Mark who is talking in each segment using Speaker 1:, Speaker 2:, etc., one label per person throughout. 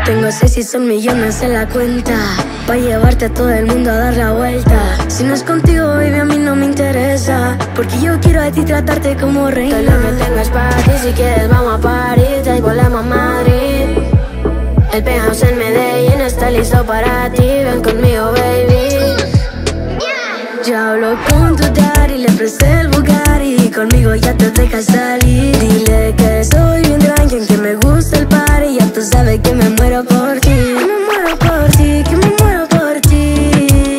Speaker 1: Tengo 6 y son millones en la cuenta, pa' llevarte a todo el mundo a dar la vuelta. Si no es contigo, baby, a mí no me interesa, porque yo quiero a ti tratarte como reina. Todo lo que tengas para ti, si quieres vamos a París, ya volamos a Madrid. El penthouse en Medellín está listo para ti, ven conmigo, baby. Ya hablo con tu daddy, le presté el Bugatti, y conmigo ya te dejas salir. Dile que soy bien tranqui, que me gusta el party, ya tú sabes que me muero por ti. Que me muero por ti, que me muero por ti.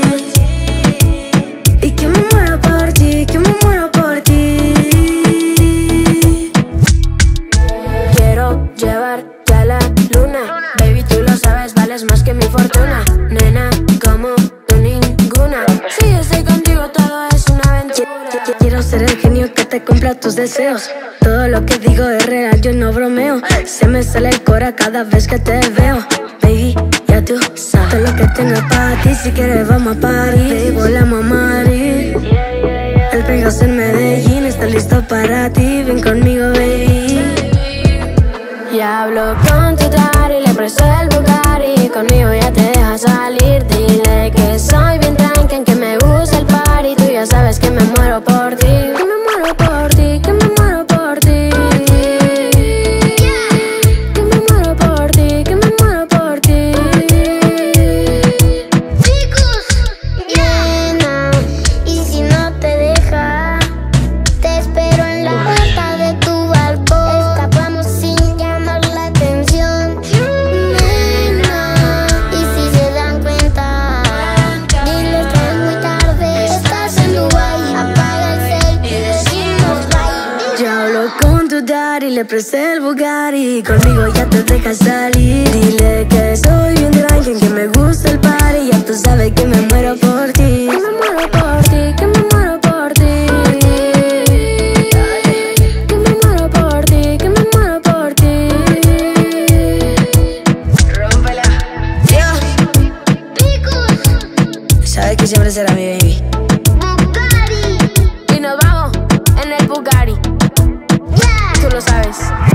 Speaker 1: Y que me muero por ti, que me muero por ti. Quiero llevarte a la luna, baby, tú lo sabes, vales más que mi fortuna. Nena, como tú ninguna. Si estoy contigo todo es una aventura. Quiero ser el genio que te cumpla tus deseos. Todo lo que digo es real, yo no bromeo. Se me sale el cora cada vez que te veo. Baby, ya tú sabes todo lo que tengo para ti. Si quieres vamos a París, baby, volamos a Madrid. El penthouse en Medellín está listo para ti, ven conmigo, baby. Ya hablo con tu daddy, le presto el Bugatti, conmigo ya te dejas salir. Dile que soy bien tranqui, que me gusta el party, tú ya sabes que me muero por ti. Que me muero por ti, que me muero por ti. Que me muero por ti, que me muero por ti.
Speaker 2: Chicos, nena, y si no te deja, te espero en la puerta de tu balcón. Escapamos sin llamar la atención, nena. Y si se dan cuenta, diles que es muy tarde, estás en Dubái. Apaga el cel y decimos bye.
Speaker 1: Ya hablo con tu daddy, le presté el Bugatti, conmigo ya te dejas salir. Dile que soy bien tranqui, que me gusta el party, ya tú sabes que me muero por ti. Que me muero por ti, que me muero por ti. Que me muero por ti, que me muero por ti. Rómpela. Dios,
Speaker 2: Chicos,
Speaker 1: sabes que siempre será mi baby.
Speaker 2: Bugatti,
Speaker 1: Y nos vamos en el Bugatti,
Speaker 2: yeah.
Speaker 1: tú lo sabes.